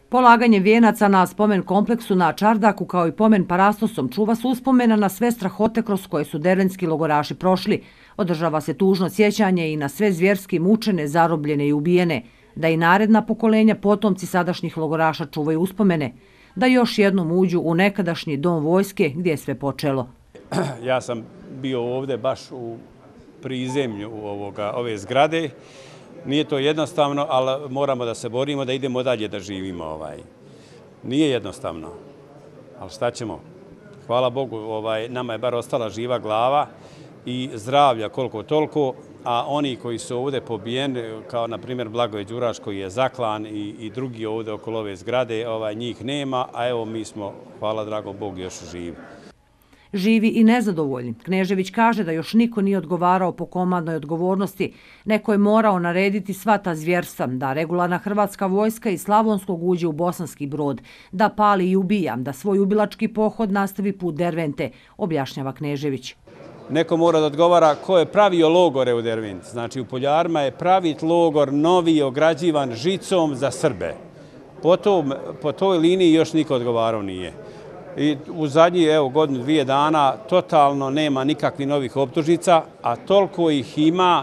Polaganjem vijenaca na spomen kompleksu na Čardaku kao i pomen parastosom čuva se uspomena na sve strahote kroz koje su dervenski logoraši prošli. Održava se tužno sjećanje i na sve zvjerski mučene, zarobljene i ubijene, da i naredna pokolenja potomci sadašnjih logoraša čuvaju uspomene, da još jednom uđu u nekadašnji dom vojske gdje je sve počelo. Ja sam bio ovdje baš u prizemlju ove zgrade. Nije to jednostavno, ali moramo da se borimo, da idemo dalje, da živimo. Nije jednostavno, ali šta ćemo? Hvala Bogu, nama je bar ostala živa glava i zdravlja koliko toliko, a oni koji su ovdje pobijeni, kao na primjer Blagoje Đuraš koji je zaklan i drugi ovdje okolo ove zgrade, njih nema, a evo mi smo, hvala dragom Bogu, još živi. Živi i nezadovoljni. Knežević kaže da još niko nije odgovarao po komandnoj odgovornosti. Neko je morao narediti sva ta zvjerstva, da regularna hrvatska vojska iz Slavonskog uđe u Bosanski Brod, da pali i ubija, da svoj ubilački pohod nastavi put Dervente, objašnjava Knežević. Neko mora da odgovara ko je pravio logore u Derventi. Znači u Poljarima je pravit logor novi ograđivan žicom za Srbe. Po toj liniji još niko odgovarao nije. I u zadnji godinu, 2 dana totalno nema nikakvih novih optužnica, a toliko ih ima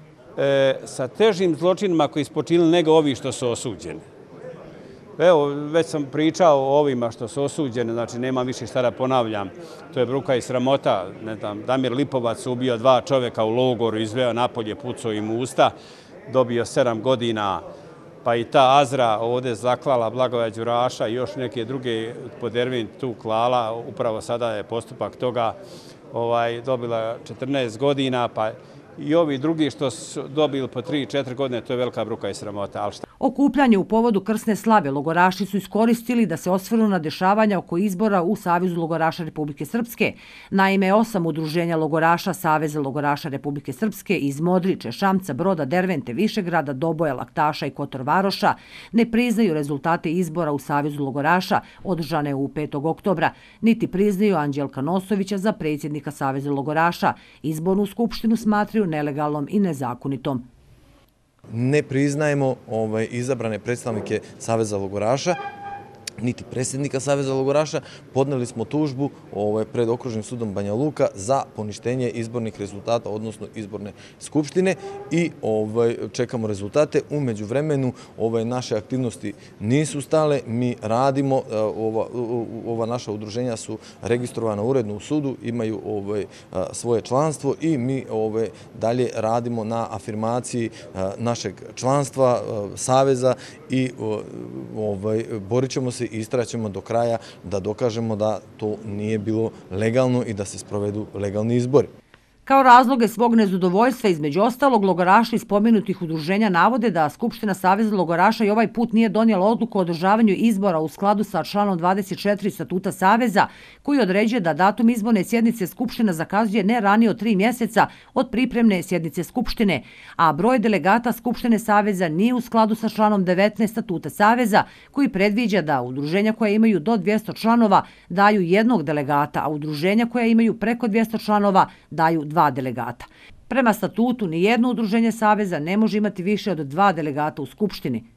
sa težim zločinima koji su počinili nego ovi što su osuđeni. Evo, već sam pričao o ovima što su osuđeni, znači nema više šta da ponavljam. To je bruka i sramota. Damir Lipovac ubio 2 čovjeka u logoru, izveo napolje, pucao im u usta, dobio 7 godina. Pa i ta Azra ovdje zaklala Blagoja Đuraša i još neke druge po Derventi tu klala. Upravo sada je postupak toga dobila 14 godina, pa i ovi drugi što su dobili po 3-4 godine, to je velika bruka i sramota. Okupljanje u povodu krsne slave logoraši su iskoristili da se osvrnu na dešavanja oko izbora u Savezu logoraša Republike Srpske. Naime, 8 udruženja logoraša Saveza logoraša Republike Srpske iz Modriče, Šamca, Broda, Dervente, Višegrada, Doboja, Laktaša i Kotor Varoša ne priznaju rezultate izbora u Savezu logoraša održane u 5. oktobra, niti priznaju Anđelka Nosovića za predsjednika Saveza logoraša. Izbornu skupštinu smatraju nelegalnom i nezakonitom. Ne priznajemo izabrane predstavnike Saveza logoraša, niti predsjednika Saveza logoraša. Podneli smo tužbu pred Okružnim sudom Banja Luka za poništenje izbornih rezultata, odnosno izborne skupštine i čekamo rezultate. U međuvremenu naše aktivnosti nisu stale, mi radimo, ova naša udruženja su registrovana uredno u sudu, imaju svoje članstvo i mi dalje radimo na afirmaciji našeg članstva, Saveza i borit ćemo se i istraćemo do kraja da dokažemo da to nije bilo legalno i da se sprovedu legalni izbori. Kao razloge svog nezadovoljstva, između ostalog, logoraši iz pomenutih udruženja navode da Skupština Saveza logoraša i ovaj put nije donijela odluku o održavanju izbora u skladu sa članom 24 Statuta Saveza, koji određuje da datum izborne sjednice Skupština zakazuje ne ranije od 3 mjeseca od pripremne sjednice Skupštine, a broj delegata Skupštine Saveza nije u skladu sa članom 19 Statuta Saveza, koji predviđa da udruženja koja imaju do 200 članova daju 1 delegata, a udruženja koja imaju preko 200 članova daju 2 delegata. Prema statutu, nijedno udruženje Saveza ne može imati više od 2 delegata u Skupštini.